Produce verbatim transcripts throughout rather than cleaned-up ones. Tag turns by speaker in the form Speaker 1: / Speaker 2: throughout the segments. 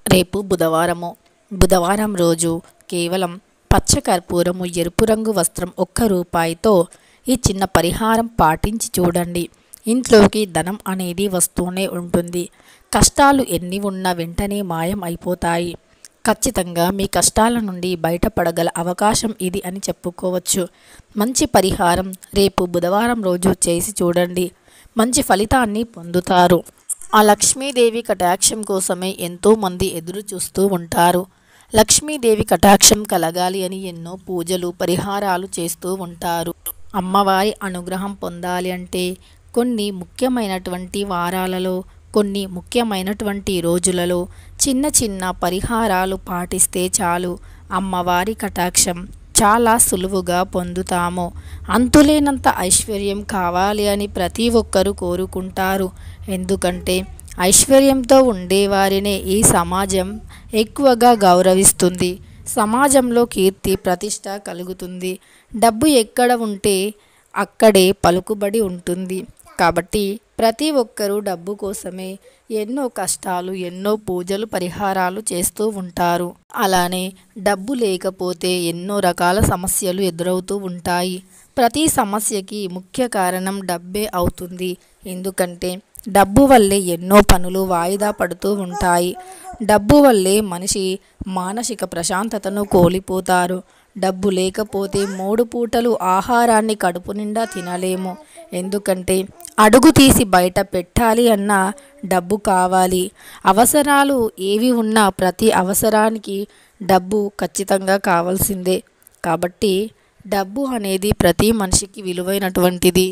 Speaker 1: రేపు బుధవారము. బుధవారం రోజు కేవలం పచ్చ కర్పూరము, ఎరుపు రంగు వస్త్రం ఒక్క రూపాయితో ఈ చిన్న పరిహారం పాటించి చూడండి. ఇంట్లోకి ధనం అనేది వస్తూనే ఉంటుంది. కష్టాలు ఎన్ని ఉన్నా వెంటనే మాయం అయిపోతాయి. ఖచ్చితంగా మీ కష్టాల నుండి బయటపడగల అవకాశం ఇది అని చెప్పుకోవచ్చు. మంచి పరిహారం రేపు బుధవారం రోజు చేసి చూడండి. మంచి ఫలితాన్ని పొందుతారు. ఆ లక్ష్మీదేవి కటాక్షం కోసమే ఎంతోమంది ఎదురు చూస్తూ ఉంటారు. లక్ష్మీదేవి కటాక్షం కలగాలి అని ఎన్నో పూజలు, పరిహారాలు చేస్తూ ఉంటారు. అమ్మవారి అనుగ్రహం పొందాలి అంటే కొన్ని ముఖ్యమైనటువంటి వారాలలో, కొన్ని ముఖ్యమైనటువంటి రోజులలో చిన్న చిన్న పరిహారాలు పాటిస్తే చాలు. అమ్మవారి కటాక్షం చాలా సులువుగా పొందుతాము. అంతులేనంత ఐశ్వర్యం కావాలి అని ప్రతి ఒక్కరూ కోరుకుంటారు. ఎందుకంటే ఐశ్వర్యంతో ఉండేవారినే ఈ సమాజం ఎక్కువగా గౌరవిస్తుంది. సమాజంలో కీర్తి ప్రతిష్ట కలుగుతుంది. డబ్బు ఎక్కడ ఉంటే అక్కడే పలుకుబడి ఉంటుంది. కాబట్టి ప్రతి ఒక్కరూ డబ్బు కోసమే ఎన్నో కష్టాలు, ఎన్నో పూజలు, పరిహారాలు చేస్తూ ఉంటారు. అలానే డబ్బు లేకపోతే ఎన్నో రకాల సమస్యలు ఎదురవుతూ ఉంటాయి. ప్రతి సమస్యకి ముఖ్య కారణం డబ్బే అవుతుంది. ఎందుకంటే డబ్బు వల్లే ఎన్నో పనులు వాయిదా పడుతూ ఉంటాయి. డబ్బు వల్లే మనిషి మానసిక ప్రశాంతతను కోల్పోతారు. డబ్బు లేకపోతే మూడు పూటలు ఆహారాన్ని కడుపు నిండా తినలేము. ఎందుకంటే అడుగు తీసి బయట పెట్టాలి అన్నా డబ్బు కావాలి. అవసరాలు ఏవి ఉన్నా ప్రతి అవసరానికి డబ్బు ఖచ్చితంగా కావాల్సిందే. కాబట్టి డబ్బు అనేది ప్రతి మనిషికి విలువైనటువంటిది.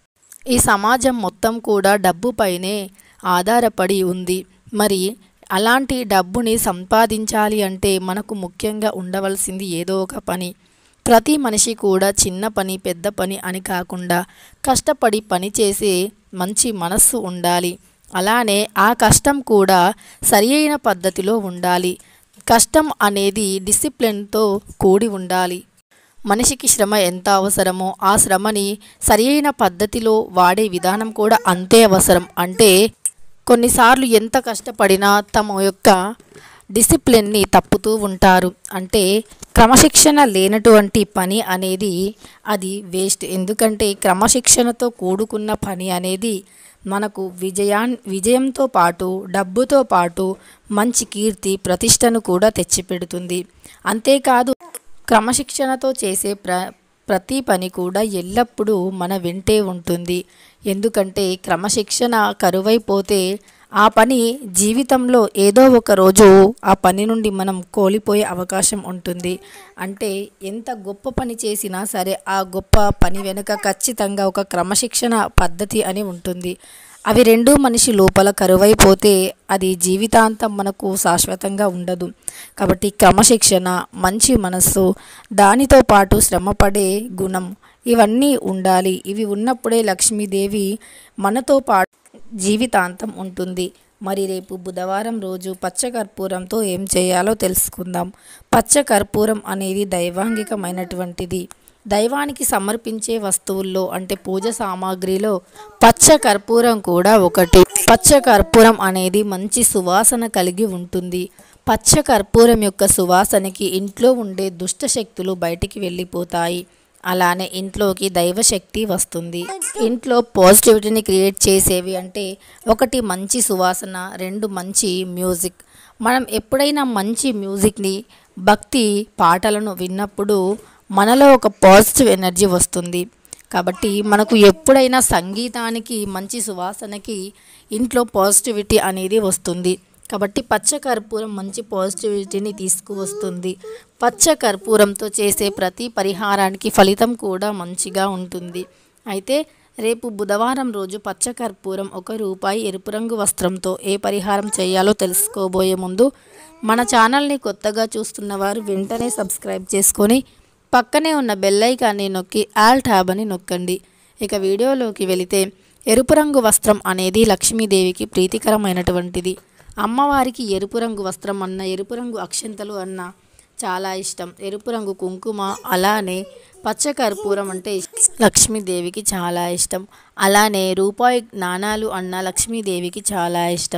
Speaker 1: ఈ సమాజం మొత్తం కూడా డబ్బుపైనే ఆధారపడి ఉంది. మరి అలాంటి డబ్బుని సంపాదించాలి అంటే మనకు ముఖ్యంగా ఉండవలసింది ఏదో ఒక పని. ప్రతి మనిషి కూడా చిన్న పని, పెద్ద పని అని కాకుండా కష్టపడి పని చేసే మంచి మనస్సు ఉండాలి. అలానే ఆ కష్టం కూడా సరి అయిన పద్ధతిలో ఉండాలి. కష్టం అనేది డిసిప్లిన్తో కూడి ఉండాలి. మనిషికి శ్రమ ఎంత అవసరమో ఆ శ్రమని సరి అయిన పద్ధతిలో వాడే విధానం కూడా అంతే అవసరం. అంటే కొన్నిసార్లు ఎంత కష్టపడినా తమ యొక్క డిసిప్లిన్ని తప్పుతూ ఉంటారు. అంటే క్రమశిక్షణ లేనటువంటి పని అనేది అది వేస్ట్. ఎందుకంటే క్రమశిక్షణతో కూడుకున్న పని అనేది మనకు విజయాన్ విజయంతో పాటు డబ్బుతో పాటు మంచి కీర్తి, ప్రతిష్టను కూడా తెచ్చిపెడుతుంది. అంతేకాదు క్రమశిక్షణతో చేసే ప్ర ప్రతి పని కూడా ఎల్లప్పుడూ మన వెంటే ఉంటుంది. ఎందుకంటే క్రమశిక్షణ కరువైపోతే ఆ పని జీవితంలో ఏదో ఒక రోజు ఆ పని నుండి మనం కోల్పోయే అవకాశం ఉంటుంది. అంటే ఎంత గొప్ప పని చేసినా సరే ఆ గొప్ప పని వెనుక ఖచ్చితంగా ఒక క్రమశిక్షణ పద్ధతి అని ఉంటుంది. అవి రెండు మనిషి లోపల కరువైపోతే అది జీవితాంతం మనకు శాశ్వతంగా ఉండదు. కాబట్టి క్రమశిక్షణ, మంచి మనస్సు, దానితో పాటు శ్రమపడే గుణం ఇవన్నీ ఉండాలి. ఇవి ఉన్నప్పుడే లక్ష్మీదేవి మనతో పాటు జీవితాంతం ఉంటుంది. మరి రేపు బుధవారం రోజు పచ్చకర్పూరంతో ఏం చేయాలో తెలుసుకుందాం. పచ్చకర్పూరం అనేది దైవాంగికమైనటువంటిది. దైవానికి సమర్పించే వస్తువుల్లో అంటే పూజ సామాగ్రిలో పచ్చ కర్పూరం కూడా ఒకటి. పచ్చ కర్పూరం అనేది మంచి సువాసన కలిగి ఉంటుంది. పచ్చ కర్పూరం యొక్క సువాసనకి ఇంట్లో ఉండే దుష్ట శక్తులు బయటికి వెళ్ళిపోతాయి. అలానే ఇంట్లోకి దైవశక్తి వస్తుంది. ఇంట్లో పాజిటివిటీని క్రియేట్ చేసేవి అంటే ఒకటి మంచి సువాసన, రెండు మంచి మ్యూజిక్. మనం ఎప్పుడైనా మంచి మ్యూజిక్ని, భక్తి పాటలను విన్నప్పుడు మనలో ఒక పాజిటివ్ ఎనర్జీ వస్తుంది. కాబట్టి మనకు ఎప్పుడైనా సంగీతానికి, మంచి సువాసనకి ఇంట్లో పాజిటివిటీ అనేది వస్తుంది. కాబట్టి పచ్చ కర్పూరం మంచి పాజిటివిటీని తీసుకువస్తుంది. పచ్చ కర్పూరంతో చేసే ప్రతి పరిహారానికి ఫలితం కూడా మంచిగా ఉంటుంది. అయితే రేపు బుధవారం రోజు పచ్చ కర్పూరం ఒక రూపాయి ఎరుపు రంగు వస్త్రంతో ఏ పరిహారం చేయాలో తెలుసుకోబోయే ముందు మన ఛానల్ని కొత్తగా చూస్తున్న వారు వెంటనే సబ్స్క్రైబ్ చేసుకొని పక్కనే ఉన్న బెల్ ఐకాన్ని నొక్కి ఆల్ ట్యాబ్ అని నొక్కండి. ఇక వీడియోలోకి వెళితే ఎరుపు రంగు వస్త్రం అనేది లక్ష్మీదేవికి ప్రీతికరమైనటువంటిది. అమ్మవారికి ఎరుపు రంగు వస్త్రం అన్న, ఎరుపు రంగు అక్షంతలు అన్న చాలా ఇష్టం. ఎరుపు రంగు కుంకుమ, అలానే పచ్చ కర్పూరం అంటే లక్ష్మీదేవికి చాలా ఇష్టం. అలానే రూపాయి నాణాలు అన్న లక్ష్మీదేవికి చాలా ఇష్టం.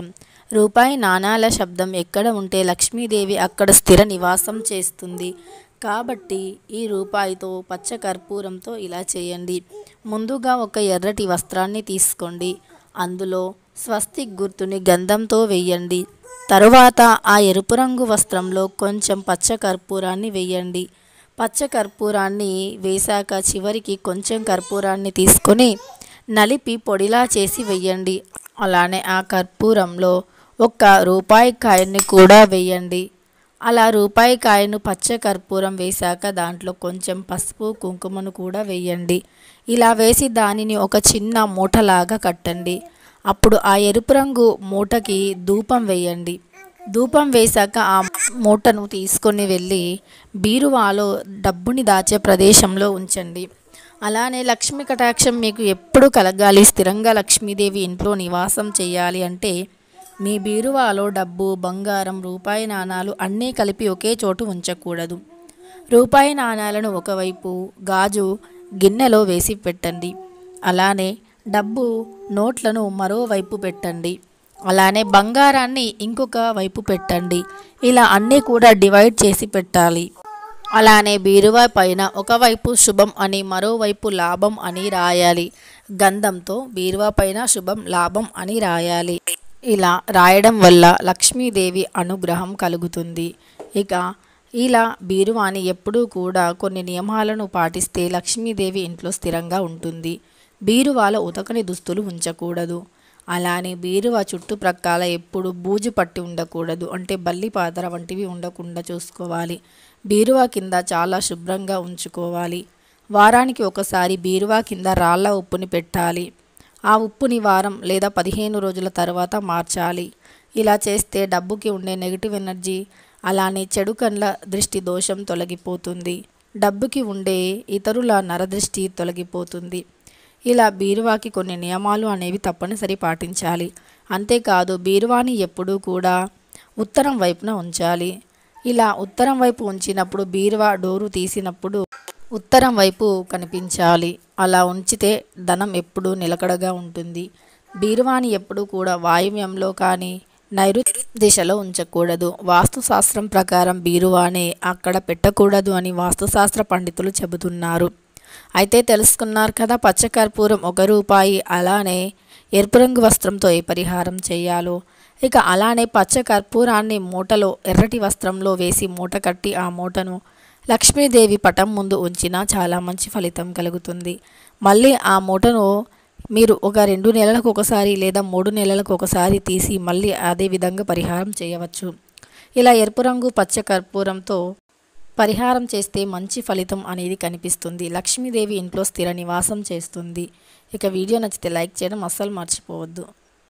Speaker 1: రూపాయి నాణాల శబ్దం ఎక్కడ ఉంటే లక్ష్మీదేవి అక్కడ స్థిర నివాసం చేస్తుంది. కాబట్టి ఈ రూపాయితో పచ్చ కర్పూరంతో ఇలా చేయండి. ముందుగా ఒక ఎర్రటి వస్త్రాన్ని తీసుకోండి. అందులో స్వస్తిక్ గుర్తుని గంధంతో వేయండి. తరువాత ఆ ఎరుపు రంగు వస్త్రంలో కొంచెం పచ్చ కర్పూరాన్ని వేయండి. పచ్చ కర్పూరాన్ని వేశాక చివరికి కొంచెం కర్పూరాన్ని తీసుకొని నలిపి పొడిలా చేసి వేయండి. అలానే ఆ కర్పూరంలో ఒక్క రూపాయి కాయన్ని కూడా వేయండి. అలా రూపాయి కాయను పచ్చ కర్పూరం వేశాక దాంట్లో కొంచెం పసుపు కుంకుమను కూడా వేయండి. ఇలా వేసి దానిని ఒక చిన్న మూటలాగా కట్టండి. అప్పుడు ఆ ఎరుపు రంగు మూటకి ధూపం వేయండి. ధూపం వేశాక ఆ మూటను తీసుకొని వెళ్ళి బీరువాలో డబ్బుని దాచే ప్రదేశంలో ఉంచండి. అలానే లక్ష్మీ కటాక్షం మీకు ఎప్పుడు కలగాలి, స్థిరంగా లక్ష్మీదేవి ఇంట్లో నివాసం చేయాలి అంటే మీ బీరువాలో డబ్బు, బంగారం, రూపాయి నాణాలు అన్నీ కలిపి ఒకే చోటు ఉంచకూడదు. రూపాయి నాణాలను ఒకవైపు గాజు గిన్నెలో వేసి పెట్టండి. అలానే డబ్బు నోట్లను మరోవైపు పెట్టండి. అలానే బంగారాన్ని ఇంకొక వైపు పెట్టండి. ఇలా అన్నీ కూడా డివైడ్ చేసి పెట్టాలి. అలానే బీరువా పైన ఒకవైపు శుభం అని మరోవైపు లాభం అని రాయాలి. గంధంతో బీరువా పైన శుభం, లాభం అని రాయాలి. ఇలా రాయడం వల్ల లక్ష్మీదేవి అనుగ్రహం కలుగుతుంది. ఇక ఇలా బీరువాని ఎప్పుడూ కూడా కొన్ని నియమాలను పాటిస్తే లక్ష్మీదేవి ఇంట్లో స్థిరంగా ఉంటుంది. బీరువాలో ఉతకని దుస్తులు ఉంచకూడదు. అలానే బీరువా చుట్టుప్రక్కల ఎప్పుడు బూజు పట్టి ఉండకూడదు. అంటే బల్లి పాతర వంటివి ఉండకుండా చూసుకోవాలి. బీరువా కింద చాలా శుభ్రంగా ఉంచుకోవాలి. వారానికి ఒకసారి బీరువా కింద రాళ్ళ ఉప్పుని పెట్టాలి. ఆ ఉప్పుని వారం లేదా పదిహేను రోజుల తర్వాత మార్చాలి. ఇలా చేస్తే డబ్బుకి ఉండే నెగిటివ్ ఎనర్జీ, అలానే చెడు కండ్ల దృష్టి దోషం తొలగిపోతుంది. డబ్బుకి ఉండే ఇతరుల నరదృష్టి తొలగిపోతుంది. ఇలా బీరువాకి కొన్ని నియమాలు అనేవి తప్పనిసరి పాటించాలి. అంతేకాదు బీరువాని ఎప్పుడూ కూడా ఉత్తరం వైపున ఉంచాలి. ఇలా ఉత్తరం వైపు ఉంచినప్పుడు బీరువా డోరు తీసినప్పుడు ఉత్తరం వైపు కనిపించాలి. అలా ఉంచితే ధనం ఎప్పుడూ నిలకడగా ఉంటుంది. బీరువాని ఎప్పుడూ కూడా వాయువ్యంలో కానీ నైరుతి దిశలో ఉంచకూడదు. వాస్తుశాస్త్రం ప్రకారం బీరువాని అక్కడ పెట్టకూడదు అని వాస్తుశాస్త్ర పండితులు చెబుతున్నారు. అయితే తెలుసుకున్నారు కదా పచ్చకర్పూరం ఒక రూపాయి, అలానే ఎరుపు రంగు వస్త్రంతో ఏ పరిహారం చేయాలో. ఇక అలానే పచ్చ కర్పూరాన్ని మూటలో ఎర్రటి వస్త్రంలో వేసి మూట కట్టి ఆ మూటను లక్ష్మీదేవి పటం ముందు ఉంచినా చాలా మంచి ఫలితం కలుగుతుంది. మళ్ళీ ఆ మూటను మీరు ఒక రెండు నెలలకు ఒకసారి లేదా మూడు నెలలకు ఒకసారి తీసి మళ్ళీ అదే విధంగా పరిహారం చేయవచ్చు. ఇలా ఎరుపు రంగు పచ్చ కర్పూరంతో పరిహారం చేస్తే మంచి ఫలితం అనేది కనిపిస్తుంది. లక్ష్మీదేవి ఇంట్లో స్థిర నివాసం చేస్తుంది. ఇక వీడియో నచ్చితే లైక్ చేయడం అస్సలు మర్చిపోవద్దు.